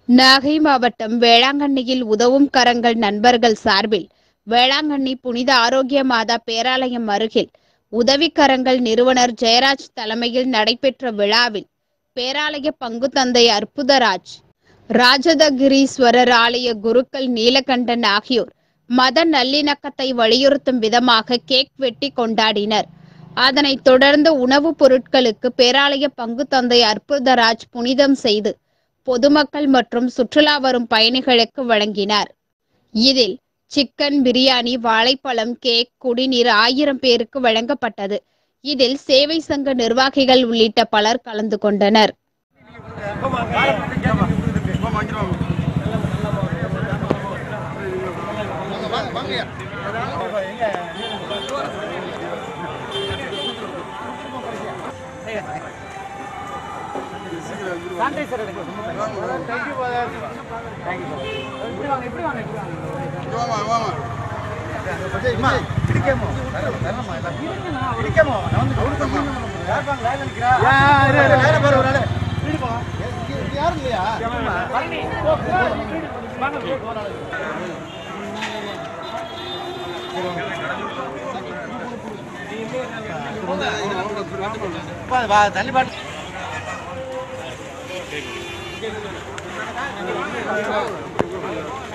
நாகை மாவட்டம் வேளாங்கண்ணியில் உதவும் கரங்கள் நண்பர்கள் சார்பில் வேளாங்கண்ணி புனித ஆரோக்கிய மாதா பேராலயம் அருகில் உதவிக்கரங்கள் நிறுவனர் ஜெயராஜ் தலைமையில் நடைபெற்ற விழாவில் பேராலய பங்கு தந்தை அற்புதராஜ், ராஜதகிரீஸ்வரர் ஆலய குருக்கள் நீலகண்டன் ஆகியோர் மத நல்லிணக்கத்தை வலியுறுத்தும் விதமாக கேக் வெட்டி கொண்டாடினர். அதனைத் தொடர்ந்து உணவுப் பொருட்களுக்கு பேராலய பங்கு தந்தை அற்புதராஜ் புனிதம் செய்து பொதுமக்கள் மற்றும் சுற்றுலா வரும் பயணிகளுக்கு வழங்கினார். இதில் சிக்கன் பிரியாணி, வாழைப்பழம், கேக், குடிநீர் 1000 பேருக்கு வழங்கப்பட்டது. இதில் சேவை சங்க நிர்வாகிகள் உள்ளிட்ட பலர் கலந்து கொண்டனர். தள்ளி